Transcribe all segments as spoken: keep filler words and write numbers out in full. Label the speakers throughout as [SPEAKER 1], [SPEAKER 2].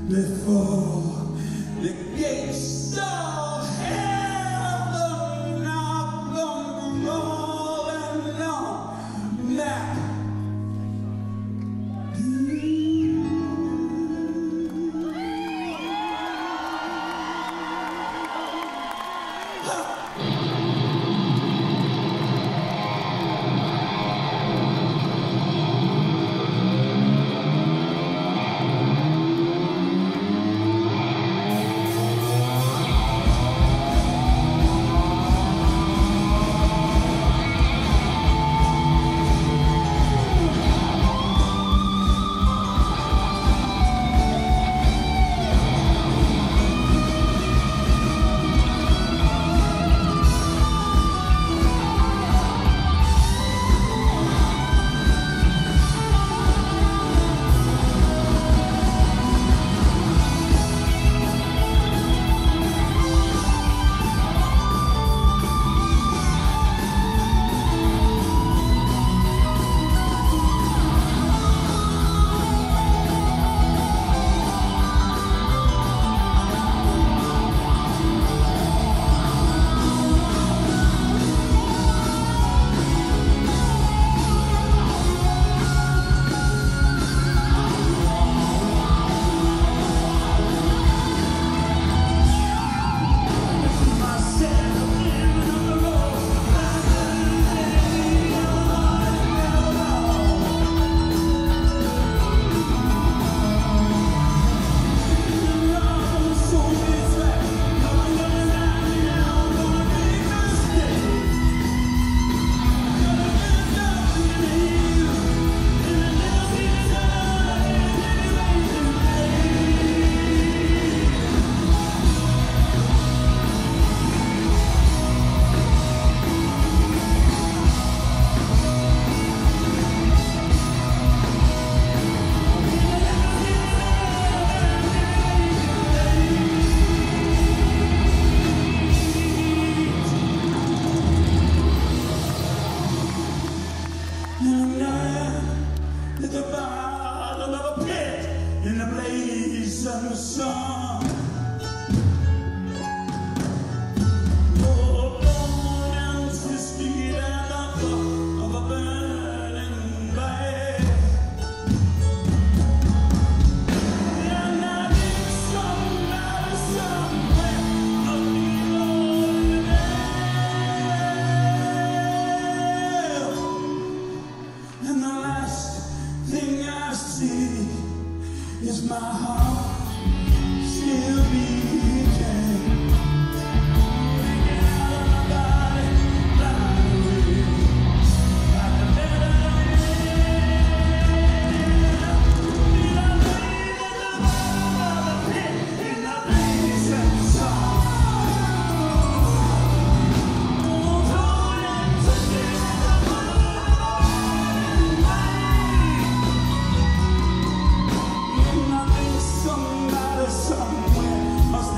[SPEAKER 1] before the gates of heaven knock on the rolling on back. At the bottom of a pit in the blaze of the sun. Oh, born and twisted and up of a burning blade. And I need somebody somewhere of the Lord there. And the last thing I see is my heart still beating. Hanging out of my body, flying away like a melody. In the blaze of the bottom of the pit, in the blaze of the sun. Oh, torn and twisted and the burning blade. Somebody somewhere must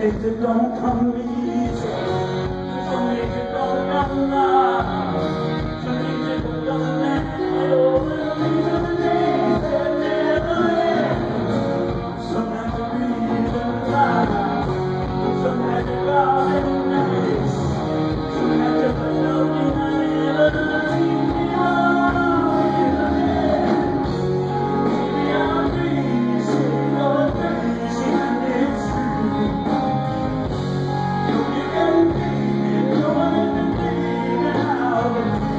[SPEAKER 1] days that don't come easy. Some days that don't come now. Some days that don't last. Oh, these are the days that never end. Some nights are breathing life. Some nights are loving nights. Some nights are loving I never leave me alone. Maybe I'm crazy, you're crazy, and it's true. You can take it, no one can take it out of me.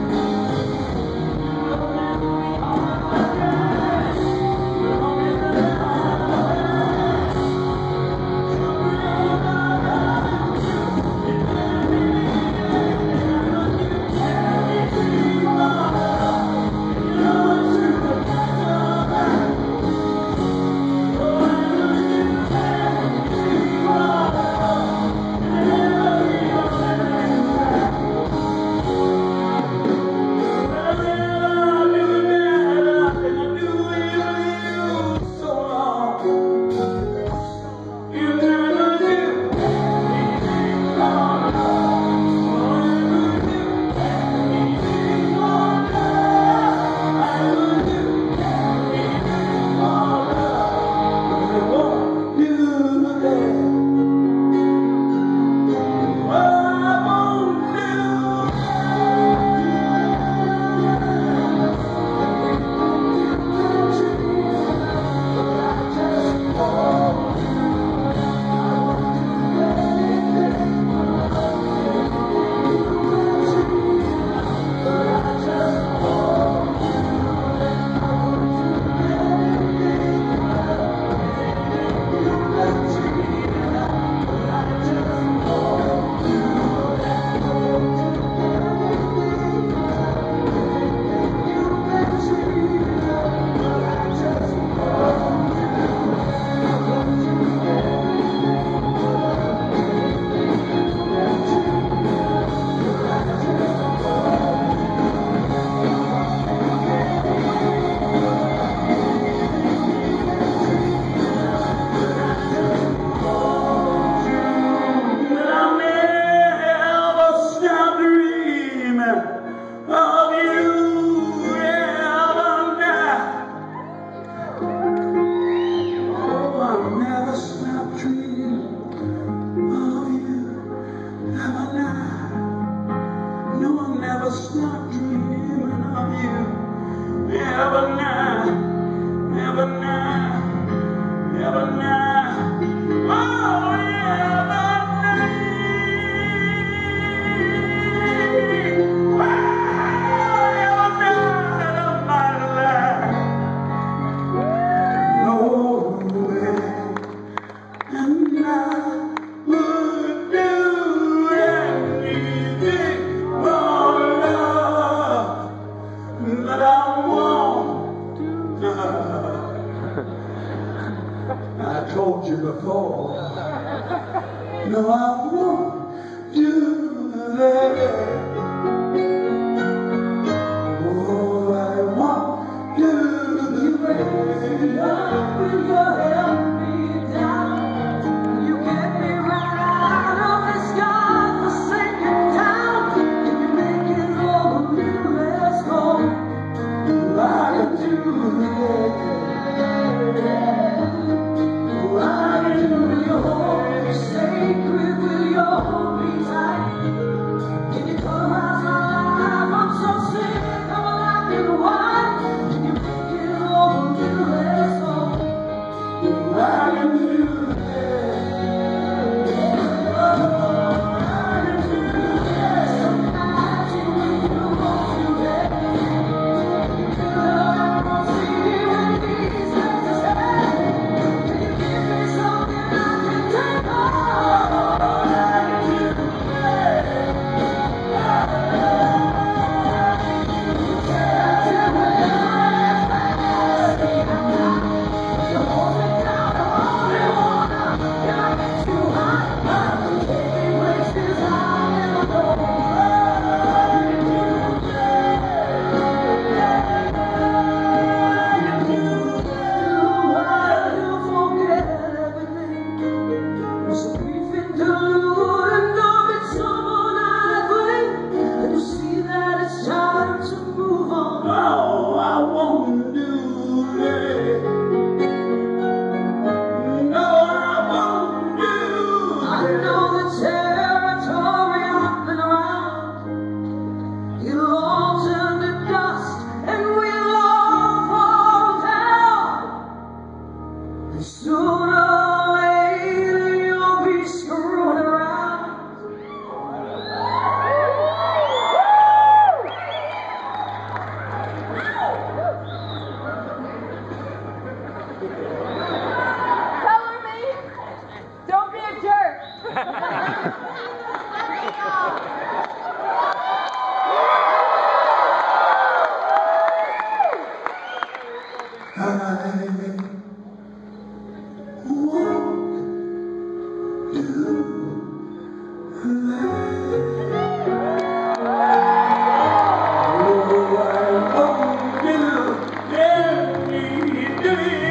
[SPEAKER 1] Don't let me on my dress. Don't let me on my dress. You bring my life. You let me live. You tell me to my heart. You know it's true, but that's alright. Oh, I know you have me to my heart. And never be your man back. Well, I do it better than I do with you so long. You never do anything wrong. Oh, never do anything wrong. I would do anything wrong. But I won't do that. Oh, I won't do that I'll never stop dreaming of you ever now. Oh, I'll never stop dreaming of you ever now. No, I'll never stop dreaming of you ever now, ever now, ever now. Oh, ever now. I told you before. No, I won't do that. Oh, I won't do that. You held me down. You get me right out of this godforsaken town. And you make it all a little less cold. I can do that. I can do your hold me sacred, will your hold me tight? Can you come out my life? I'm so sick of a black and white. Can you make it all a little less cold? Oh, I want you, let me do it.